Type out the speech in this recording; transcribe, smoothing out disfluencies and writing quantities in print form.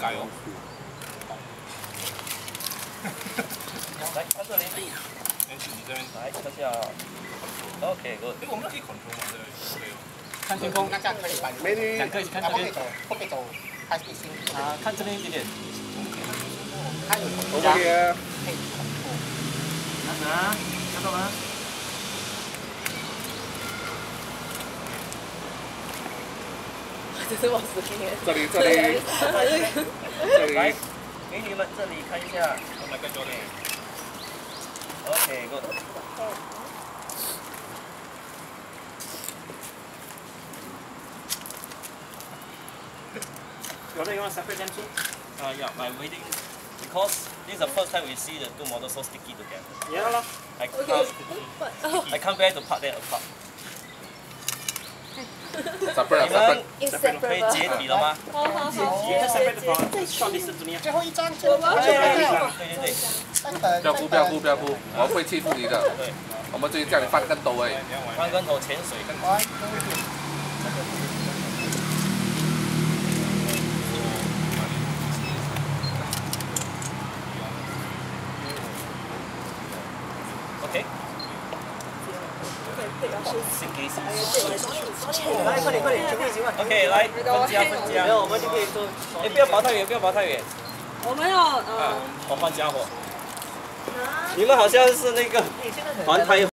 改哦。 来，看这里。 你这边来，看下。OK， good。 哎，我们可以 control 吗？这个可以哦。 看天空， 那这样可以吧？ 美女， 两个一起看这边，不可以走，开始心。 啊，看这边一点点。 它有我这里。 可以控制。 看着啊，看到吗？ 这是我视频。 这里，这里，这里。 来，美女们这里看一下。 我们来教练。 OK， good。 You want to separate them too? Yeah, by waiting, because this is the first time we see the two models so sticky together. Yeah lah. I can't bear to part them apart. 你们可以解体了吗？ 好好好， You can separate the from short distance to me. 最后一张，最后一张， 对对对。 不要哭，不要哭，不要哭，我们不会欺负你的。 对， 我们最近叫你翻跟斗而已。 翻跟头潜水。OK。先给先。 来，快点，全部一起问。 OK， 来分家。 没有，我们就可以做。 哎，不要跑太远，不要跑太远。 我们要我换家伙。你们好像是那个环台。